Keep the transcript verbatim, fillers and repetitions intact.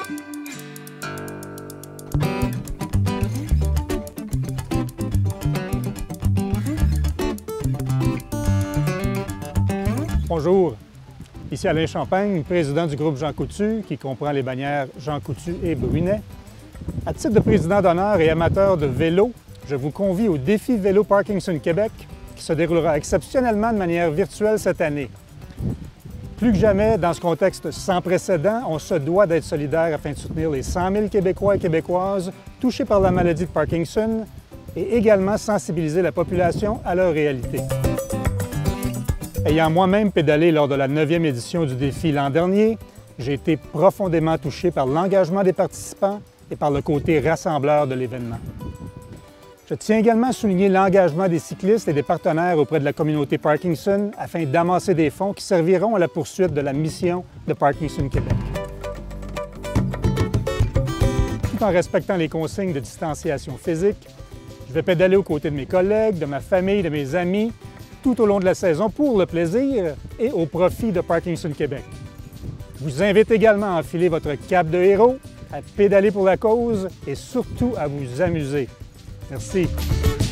Bonjour, ici Alain Champagne, président du groupe Jean Coutu, qui comprend les bannières Jean Coutu et Brunet. À titre de président d'honneur et amateur de vélo, je vous convie au défi Vélo Parkinson Québec, qui se déroulera exceptionnellement de manière virtuelle cette année. Plus que jamais, dans ce contexte sans précédent, on se doit d'être solidaire afin de soutenir les cent mille Québécois et Québécoises touchés par la maladie de Parkinson et également sensibiliser la population à leur réalité. Ayant moi-même pédalé lors de la neuvième édition du défi l'an dernier, j'ai été profondément touché par l'engagement des participants et par le côté rassembleur de l'événement. Je tiens également à souligner l'engagement des cyclistes et des partenaires auprès de la communauté Parkinson afin d'amasser des fonds qui serviront à la poursuite de la mission de Parkinson Québec. Tout en respectant les consignes de distanciation physique, je vais pédaler aux côtés de mes collègues, de ma famille, de mes amis, tout au long de la saison pour le plaisir et au profit de Parkinson Québec. Je vous invite également à enfiler votre cape de héros, à pédaler pour la cause et surtout à vous amuser. Merci.